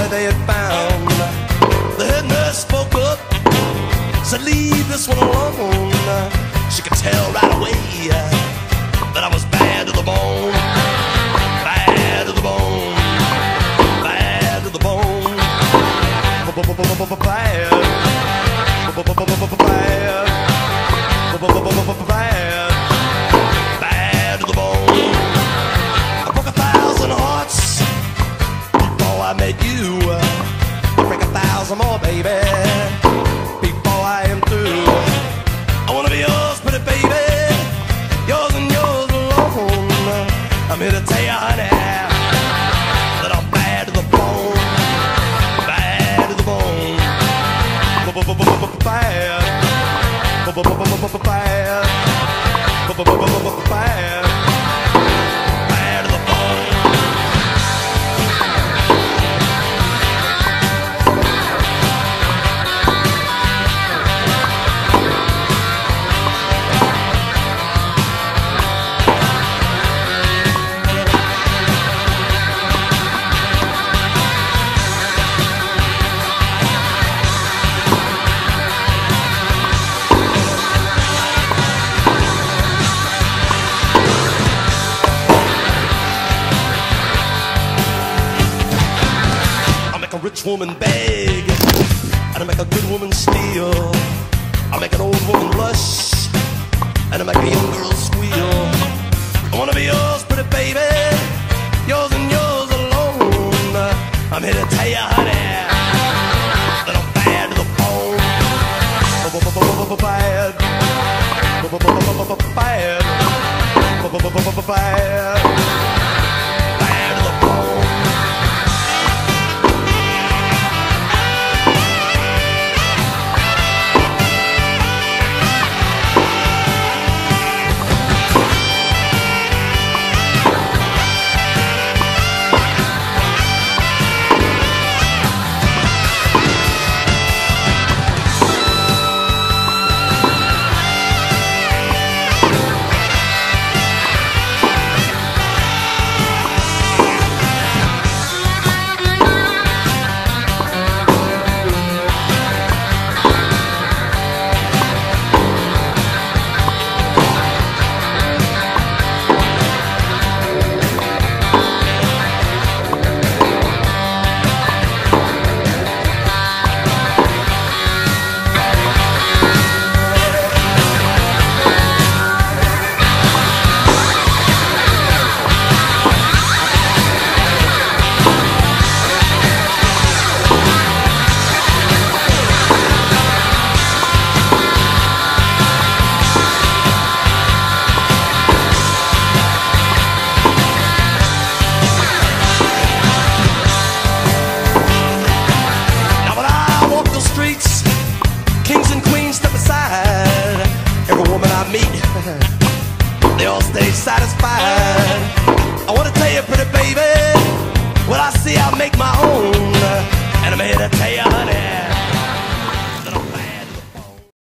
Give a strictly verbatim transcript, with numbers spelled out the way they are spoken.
they had found. The head nurse spoke up, said, leave this one alone. She could tell right away that I was bad to the bone. Bad to the bone. Bad to the bone. Bad. Bad. Bad. Bad to the bone. I broke a thousand hearts before I met you. I break a thousand more, baby, before I am through. I wanna be yours, pretty baby, yours and yours alone. I'm here to tell you, honey, that I'm bad to the bone. Bad to the bone. Bad. Bad. Bad. Bad to the bone. A rich woman beg, and I make a good woman steal. I make an old woman blush, and I make a young girl squeal. I wanna be yours, pretty baby, yours and yours alone. I'm here to tell you, honey, that I'm bad to the bone. Bad. Bad. Bad. They all stay satisfied. I wanna tell you, pretty baby, what I see I make my own. And I'm here to tell you, honey,